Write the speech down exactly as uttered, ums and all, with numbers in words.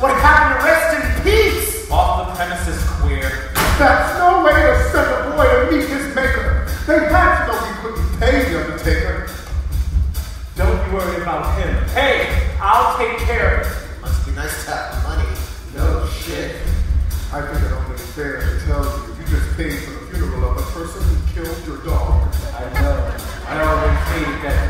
What happened to rest in peace? Off the premises, queer. That's no way to send a boy to meet his maker. They had to know he couldn't pay the Undertaker. Don't be worried about him. Hey, I'll take care of it. Must be nice to have money. No shit. I think it only fair to tell you you just paid for the funeral of a person who killed your dog. I know. I already paid that